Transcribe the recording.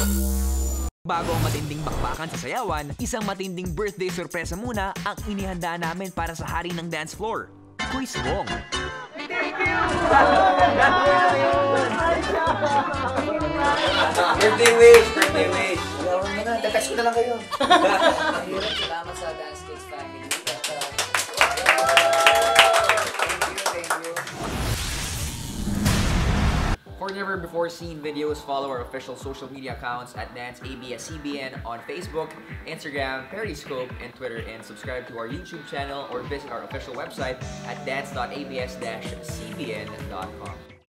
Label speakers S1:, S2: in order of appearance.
S1: Bago ang matinding bakbakan sa sayawan, isang matinding birthday sorpresa muna ang inihanda namin para sa hari ng dance floor, Kuys Vhong.
S2: Thank you!
S3: Birthday wish! Birthday wish!
S2: Gawin mo na, tatas ko na lang kayo.
S4: Salamat sa Dance Kids family.
S3: For never before seen videos, follow our official social media accounts at Dance ABS-CBN on Facebook, Instagram, Periscope, and Twitter, and subscribe to our YouTube channel or visit our official website at dance.abs-cbn.com.